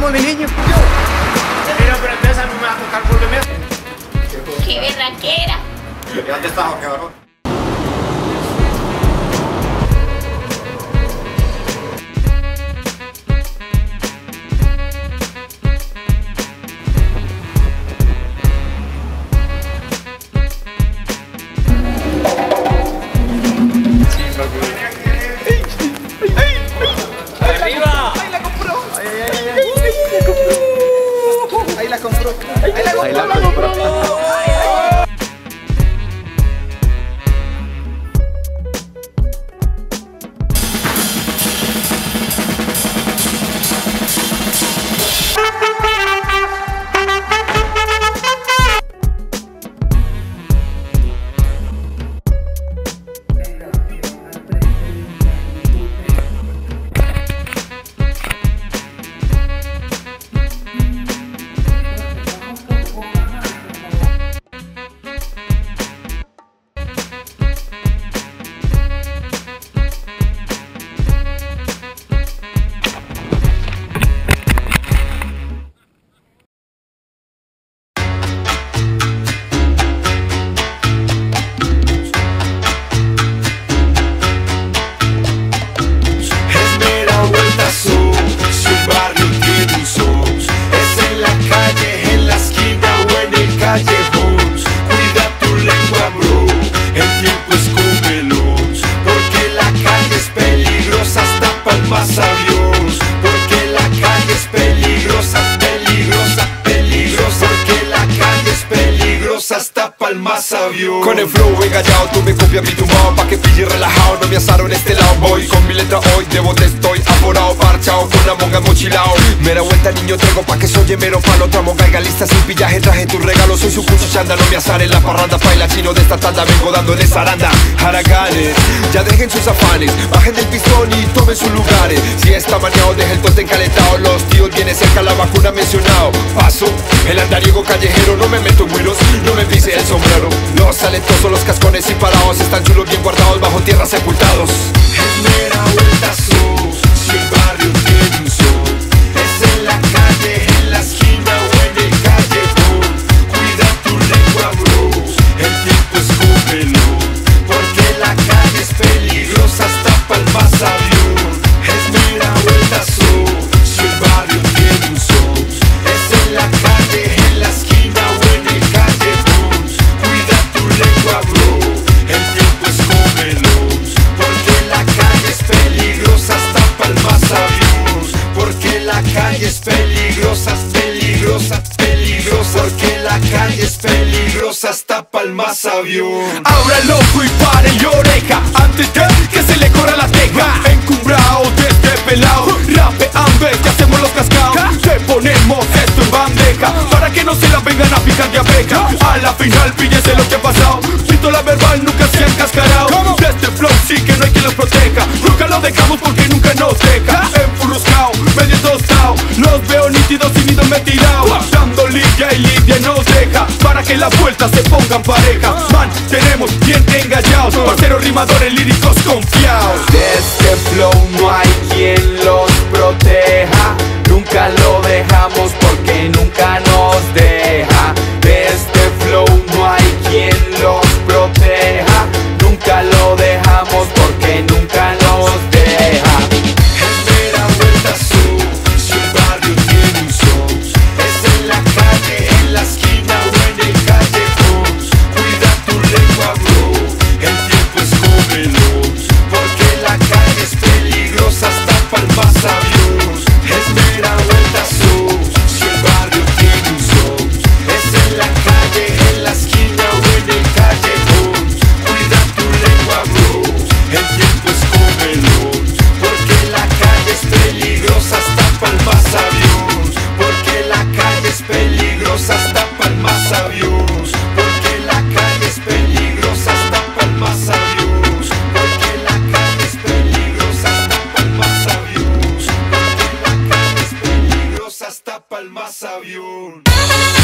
vamos, mi niño. Mira, pero entonces a mí me va a tocar volverme. ¡Qué berraquera! ¿Y dónde estás, o qué, varón? ¡Arriba! ¡Ahí la compró! ¡Ahí la compró! ¡Ahí la compró! Cuida tu lengua, bro, el tiempo es como veloz, porque la calle es peligrosa hasta pa'l más sabios, porque la calle es peligrosa, peligrosa, peligrosa, porque la calle es peligrosa hasta pa'l más sabio. Con el flow engallado, tú me copias mi tumbao, pa' que pille relajado, no me asaron este lado. Voy con mi letra hoy, de bote estoy aforado, parchao, con la monga mochilao. Mera vuelta niño traigo pa' que soy mero palo, otra monga lista sin pillaje, traje tu regalo, soy su cucho chanda, no me asare la parranda, baila chino de esta tanda, vengo dando de zaranda. Haraganes, ya dejen sus afanes, bajen del pistón y tomen sus lugares. Si está maneado, deja el tote encalentado, los tíos viene cerca, la vacuna mencionado. Paso, el andariego callejero, no me meto en vuelos, no me pise el sombrero. Los talentosos, los cascones y parados, están chulos bien guardados, bajo tierra sepultados. Mera vuelta si el barrio tiene un sol, es en la calle, en la esquina o en el callejón. Cuida tu lengua, bro, el tiempo es como veloz, porque la calle es peligrosa hasta pa'l más avión. Es mera vuelta si el barrio tiene un sol, es en la calle, en la esquina o en el callejón. Cuida tu lengua, bro, el tiempo es como veloz, porque la calle es peligrosa hasta pa'l más avión, porque la calle es peligrosa, peligrosa, peligrosa, porque la calle es peligrosa hasta pa'l más avión. Abra el ojo y pare la oreja antes de que se le corra la teja. Encumbrado desde pelado, rapean, ves que hacemos los cascaos. Te ponemos esto en bandeja para que no se la vengan a picar de abeja. A la final píllese lo que ha pasado, pistola verbal nunca se ha encascarado. De este flow sí que no hay quien los proteja, nunca lo dejamos porque nunca nos deja. Enfurruscao, medio tostado, los veo nítidos y nidos me tirao. Dando lidia y lidia nos deja para que las vueltas se pongan pareja. Mantenemos bien engallados, parceros rimadores líricos confiados. De este flow no hay quien los proteja, nunca lo dejamos porque nunca nos deja. De este flow no hay quien los proteja, nunca lo dejamos porque nunca nos deja. Mera vuelta si el barrio tiene un sol, es en la calle, en la esquina o en el callejón. Cuida tu lengua, bro, el tiempo es como veloz, porque la calle es peligrosa hasta pa'l más avión. Es mera vuelta si el barrio tiene un sol, es en la calle, en la esquina o en el callejón. Cuida tu lengua, bro, el tiempo es como veloz, porque la calle es peligrosa hasta pa'l más avión, porque la calle es peligrosa hasta pa'l más avión, porque la calle es peligrosa hasta pa'l más avión, porque la calle es peligrosa hasta pa'l más avión, porque la calle es peligrosa hasta pa'l más avión.